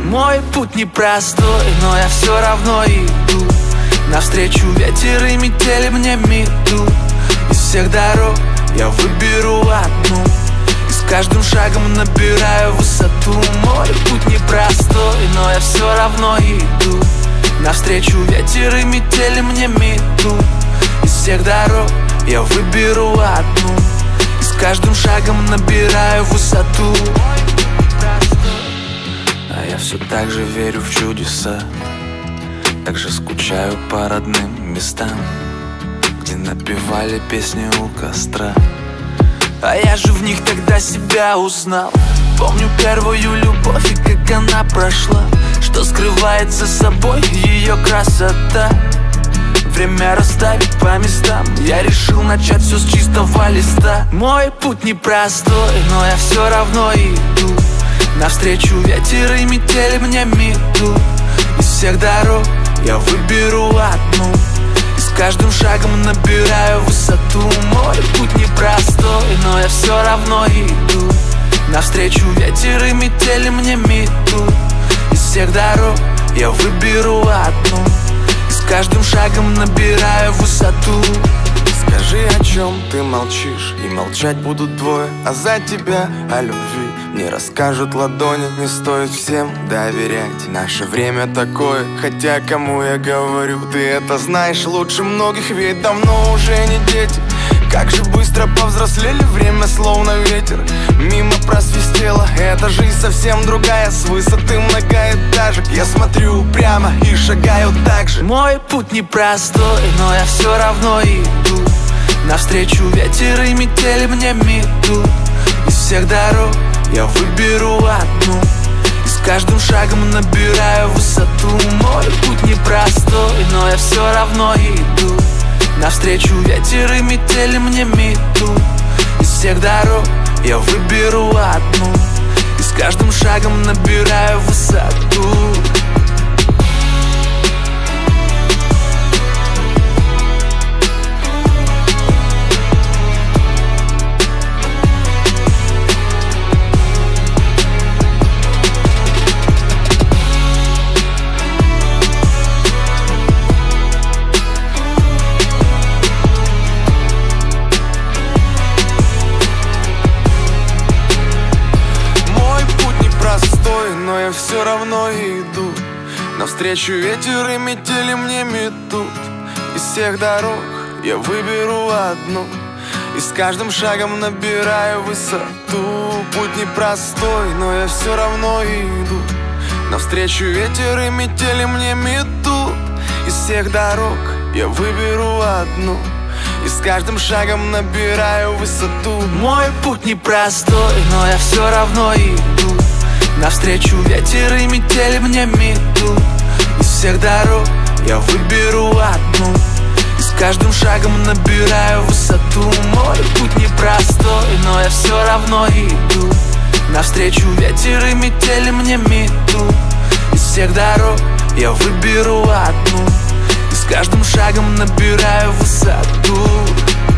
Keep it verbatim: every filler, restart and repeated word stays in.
Мой путь непростой, но я все равно иду. Навстречу ветер и метели мне метут. Из всех дорог я выберу одну, и с каждым шагом набираю высоту. Мой путь непростой, но я все равно иду. Навстречу ветер и метели мне метут. Из всех дорог я выберу одну, и с каждым шагом набираю высоту. А я все так же верю в чудеса, так же скучаю по родным местам, где напевали песни у костра. А я же в них тогда себя узнал. Помню первую любовь и как она прошла, что скрывает за собой ее красота. Время расставить по местам, я решил начать все с чистого листа. Мой путь непростой, но я все равно иду. Навстречу ветер и метели мне метут. Из всех дорог я выберу одну, и с каждым шагом набираю высоту. Мой путь непростой, но я все равно иду. Навстречу ветер и метели мне метут. Из всех дорог я выберу одну, и с каждым шагом набираю высоту. Скажи, о чем ты молчишь, и молчать будут двое. А за тебя о любви мне расскажут ладони. Не стоит всем доверять, наше время такое. Хотя кому я говорю, ты это знаешь лучше многих. Ведь давно уже не дети, как же быстро повзрослели, время словно ветер мимо просвистело. Эта жизнь совсем другая, с высоты многоэтажек. Я смотрю прямо и шагаю так же. Мой путь непростой, но я все равно иду. Навстречу ветер и метели мне метут. Из всех дорог я выберу одну, и с каждым шагом набираю высоту. Мой путь непростой, но я все равно иду. Навстречу ветер и метели мне метут. Из всех дорог я выберу одну, и с каждым шагом набираю высоту. Но я все равно иду. Навстречу ветер и метели мне метут. Из всех дорог я выберу одну, и с каждым шагом набираю высоту. Путь непростой, но я все равно иду. Навстречу ветер и метели мне метут. Из всех дорог я выберу одну, и с каждым шагом набираю высоту. Мой путь непростой, но я все равно иду. Навстречу ветер и метели мне метут. Из всех дорог я выберу одну, и с каждым шагом набираю высоту. Мой путь непростой, но я все равно иду. Навстречу ветер и метели мне метут. Из всех дорог я выберу одну, и с каждым шагом набираю высоту.